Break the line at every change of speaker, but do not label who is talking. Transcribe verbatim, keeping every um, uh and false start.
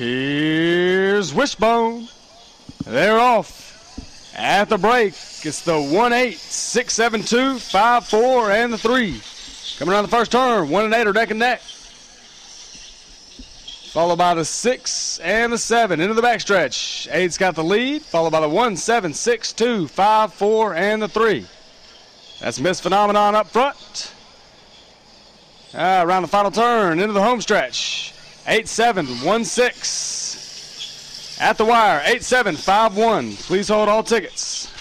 Here's Wishbone. They're off at the break. It's the one eight, six seven two, five four, and the three. Coming around the first turn, one and eight are neck and neck. Followed by the six and the seven into the backstretch. Eight's got the lead, followed by the one, seven, six, two, five, four, and the three. That's Miss Phenomenon up front. Ah, around the final turn, into the home stretch. eight, seven, one, six. At the wire, eight, seven, five, one. Please hold all tickets.